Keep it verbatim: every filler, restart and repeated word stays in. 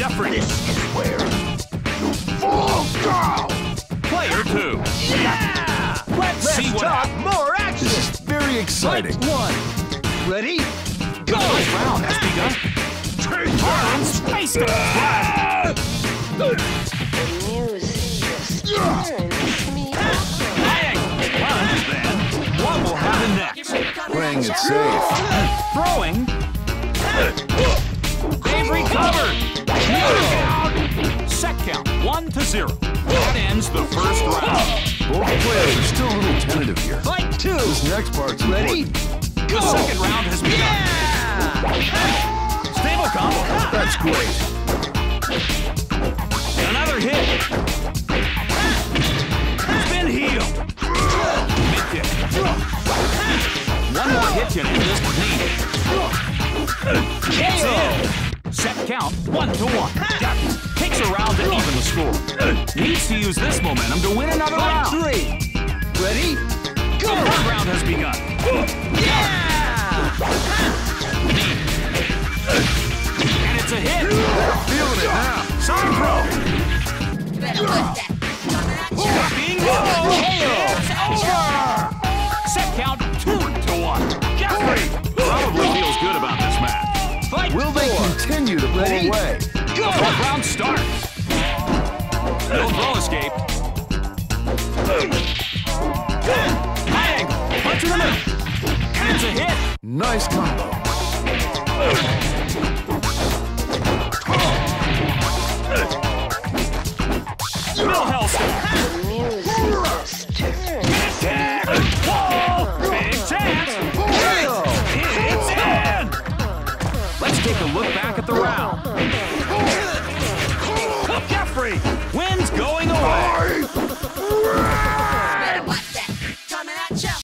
Jeffrey. This is where you fall down. Player two. Yeah! Let's, Let's see what talk happens. more action. This is very exciting. Fight one. Ready? The first round has begun. Harlan Space Ghost. The music just turns me on. Bang! Punch, then. What will happen next? Playing it safe. Throwing. They've recovered. Knockout. Set count one to zero. That ends the first round. Both players are still a little tentative here. Fight two. This next part's Ready? important. The second round has begun. Yeah! Stable combo. That's great. Another hit. Spin heel. Mid kick. One more hit can end this clean. It's in. Set count one to one. Got it. Takes a round to even the score. Needs to use this momentum to win another Fight round. three. Ready? The third round has begun. Yeah! And it's a hit. Feeling it now. Side pro. Bingo! It's over! Set count two to one. Jeffrey probably feels good about this match. Fight Will they four. continue to pull Ready? away? The fourth round starts. No throw escape. High angle. Punch in the middle. And it's a hit. Nice combo. Bill Hellstone. The music just turns. Attack! Whoa! Big chance! It's in! Let's take a look back at the round. Jeffrey